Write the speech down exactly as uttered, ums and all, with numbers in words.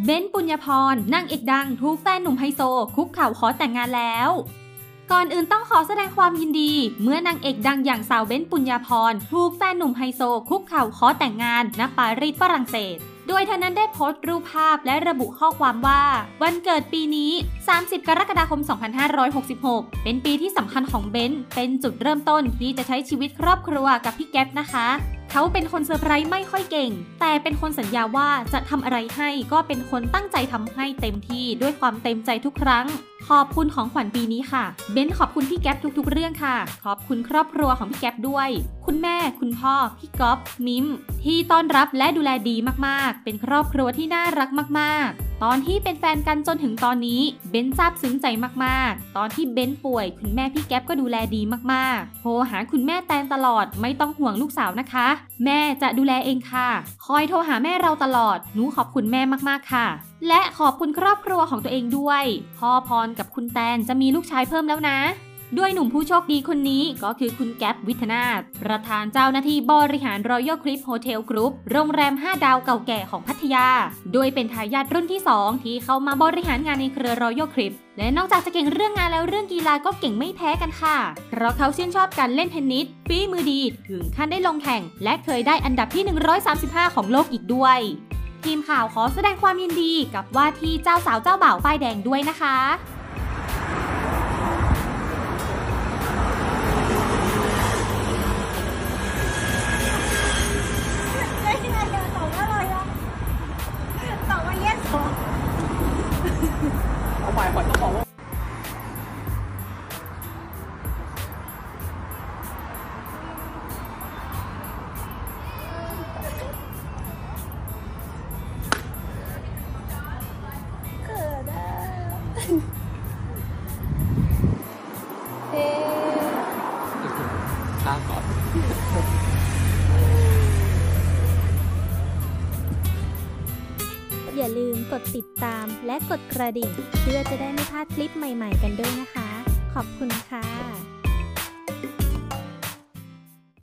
เบ้น ปุญญพรนางเอกดังถูกแฟนหนุ่มไฮโซคุกเข่าขอแต่งงานแล้วก่อนอื่นต้องขอแสดงความยินดีเมื่อนางเอกดังอย่างสาวเบ้น ปุญญพรถูกแฟนหนุ่มไฮโซคุกเข่าขอแต่งงานณปารีสฝรั่งเศสโดยเธอนั้นได้โพสต์รูปภาพและระบุข้อความว่าวันเกิดปีนี้สามสิบกรกฎาคมสองพันห้าร้อยหกสิบหกเป็นปีที่สำคัญของเบ้นเป็นจุดเริ่มต้นที่จะใช้ชีวิตครอบครัวกับพี่แก๊ปนะคะเขาเป็นคนเซอร์ไพรส์ไม่ค่อยเก่งแต่เป็นคนสัญญาว่าจะทำอะไรให้ก็เป็นคนตั้งใจทำให้เต็มที่ด้วยความเต็มใจทุกครั้งขอบคุณของขวัญปีนี้ค่ะเบ้นขอบคุณพี่แก๊ปทุกๆเรื่องค่ะขอบคุณครอบครัวของพี่แก๊ปด้วยคุณแม่คุณพ่อพี่ก๊อฟมิมที่ต้อนรับและดูแลดีมากๆเป็นครอบครัวที่น่ารักมากๆตอนที่เป็นแฟนกันจนถึงตอนนี้เบ้นซาบซึ้งใจมากๆตอนที่เบ้นป่วยคุณแม่พี่แก๊ปก็ดูแลดีมากๆโทรหาคุณแม่แตนตลอดไม่ต้องห่วงลูกสาวนะคะแม่จะดูแลเองค่ะคอยโทรหาแม่เราตลอดหนูขอบคุณแม่มากๆค่ะและขอบคุณครอบครัวของตัวเองด้วยพ่อพรกับคุณแตนจะมีลูกชายเพิ่มแล้วนะด้วยหนุ่มผู้โชคดีคนนี้ก็คือคุณแก๊ปวิทนาถประธานเจ้าหน้าที่บริหาร Royal Clip Hotel Group โรงแรมห้าดาวเก่าแก่ของพัทยาโดยเป็นทายาทรุ่นที่สองที่เข้ามาบริหารงานในเครือ Royal Clip และนอกจากจะเก่งเรื่องงานแล้วเรื่องกีฬาก็เก่งไม่แพ้กันค่ะเพราะเขาชื่นชอบการเล่นเทนนิสฝีมือดีถึงขั้นได้ลงแข่งและเคยได้อันดับที่หนึ่งร้อยสามสิบห้าของโลกอีกด้วยทีมข่าวขอแสดงความยินดีกับว่าที่เจ้าสาวเจ้าบ่าวป้ายแดงด้วยนะคะเอาใหม่ก่อนต้องบอกว่าเขินอ่ะเฮ้ข้างก่อนอย่าลืมกดติดตามและกดกระดิ่งเพื่อจะได้ไม่พลาดคลิปใหม่ๆกันด้วยนะคะขอบคุณค่ะ